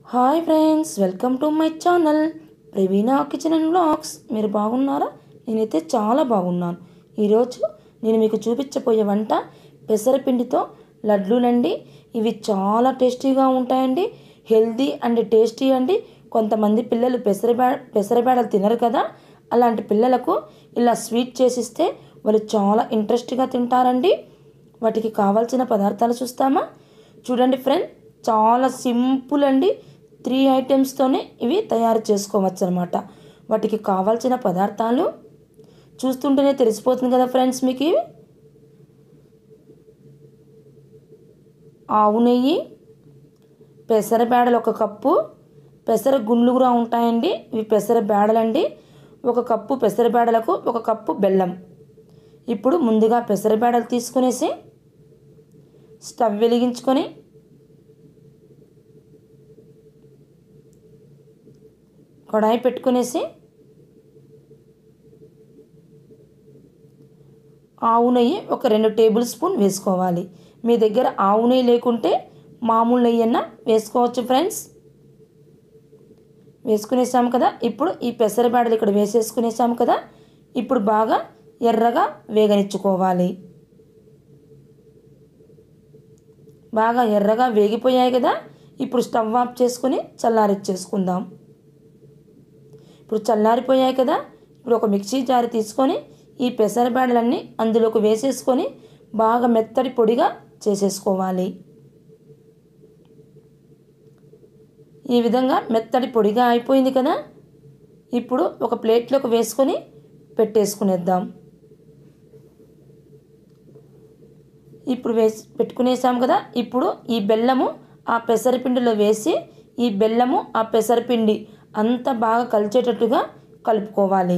Hi friends, welcome to my channel Praveena kitchen and vlogs. మీరు బాగున్నారా? నేనైతే చాలా బాగున్నాను. ఈరోజు నేను మీకు చూపించబోయే వంట పెసరపిండితో లడ్లూలండి. ఇవి చాలా టేస్టీగా ఉంటాయండి, హెల్దీ అండ్ టేస్టీ అండి. కొంతమంది పిల్లలు పెసరబేడలు తినరు కదా, అలాంటి పిల్లలకు ఇలా స్వీట్ చేసిస్తే వాళ్ళు చాలా ఇంట్రెస్ట్గా తింటారండి. వాటికి కావాల్సిన పదార్థాలు చూస్తామా? చూడండి ఫ్రెండ్, చాలా సింపుల్ అండి. 3 ఐటమ్స్తోనే ఇవి తయారు చేసుకోవచ్చు అనమాట. వాటికి కావాల్సిన పదార్థాలు చూస్తుంటేనే తెలిసిపోతుంది కదా ఫ్రెండ్స్ మీకు. ఇవి ఆవు నెయ్యి, పెసరబేడలు 1 కప్పు, పెసర గుండ్లు కూడా ఉంటాయండి, ఇవి పెసర బేడలండి. 1 కప్పు పెసరబేడలకు 1 కప్పు బెల్లం. ఇప్పుడు ముందుగా పెసరబేడలు తీసుకునేసి స్టవ్ వెలిగించుకొని కడాయి పెట్టుకునేసి ఆవు నెయ్యి 2 టేబుల్ స్పూన్ వేసుకోవాలి. మీ దగ్గర ఆవు నెయ్యి లేకుంటే మామూలు నెయ్యి అన్న వేసుకోవచ్చు ఫ్రెండ్స్. వేసుకునేసాము కదా. ఇప్పుడు ఈ పెసరబేడలు ఇక్కడ వేసేసుకునేసాము కదా. ఇప్పుడు బాగా ఎర్రగా వేగనిచ్చుకోవాలి. బాగా ఎర్రగా వేగిపోయాయి కదా. ఇప్పుడు స్టవ్ ఆఫ్ చేసుకుని చల్లారిచ్చేసుకుందాం. ఇప్పుడు చల్లారిపోయాయి కదా. ఇప్పుడు ఒక మిక్సీ జార్ తీసుకొని ఈ పెసరబేడలన్నీ అందులోకి వేసేసుకొని బాగా మెత్తటి పొడిగా చేసేసుకోవాలి. ఈ విధంగా మెత్తటి పొడిగా అయిపోయింది కదా. ఇప్పుడు ఒక ప్లేట్లోకి వేసుకొని పెట్టేసుకునేద్దాం. ఇప్పుడు పెట్టుకునేసాం కదా. ఇప్పుడు ఈ బెల్లము ఆ పెసరపిండిలో వేసి ఈ బెల్లము ఆ పెసరపిండి అంతా బాగా కలిసేటట్టుగా కలుపుకోవాలి.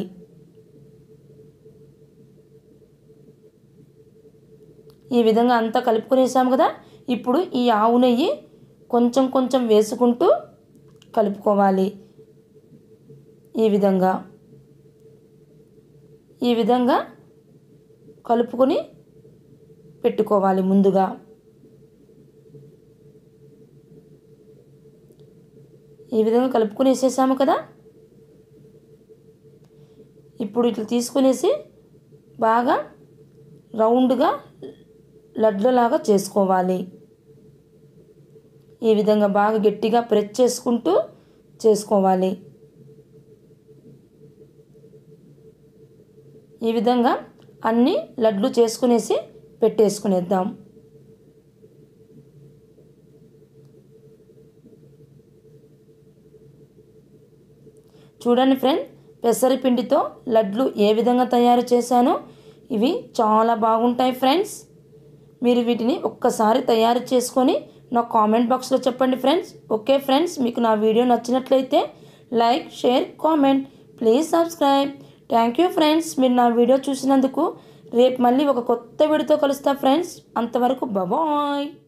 ఈ విధంగా అంతా కలుపుకునేసాము కదా. ఇప్పుడు ఈ ఆవు నెయ్యి కొంచెం కొంచెం వేసుకుంటూ కలుపుకోవాలి. ఈ విధంగా కలుపుకొని పెట్టుకోవాలి ముందుగా. ఈ విధంగా కలుపుకునేసేసాము కదా. ఇప్పుడు ఇట్లా తీసుకునేసి బాగా రౌండ్గా లడ్లలాగా చేసుకోవాలి. ఈ విధంగా బాగా గట్టిగా ప్రెస్ చేసుకుంటూ చేసుకోవాలి. ఈ విధంగా అన్ని లడ్లు చేసుకునేసి పెట్టేసుకునేద్దాం. చూడండి ఫ్రెండ్, పెసరపిండితో లడ్లు ఏ విధంగా తయారు చేశానో ఇవి చాలా బాగుంటాయి ఫ్రెండ్స్. మీరు వీటిని ఒక్కసారి తయారు చేసుకొని నా కామెంట్ బాక్స్లో చెప్పండి ఫ్రెండ్స్. ఓకే ఫ్రెండ్స్, మీకు నా వీడియో నచ్చినట్లయితే like, share, comment, please subscribe. Thank you friends, మీరు నా వీడియో చూసినందుకు. రేపు మళ్ళీ ఒక కొత్త వీడియోతో కలుస్తా ఫ్రెండ్స్. అంతవరకు బాయ్.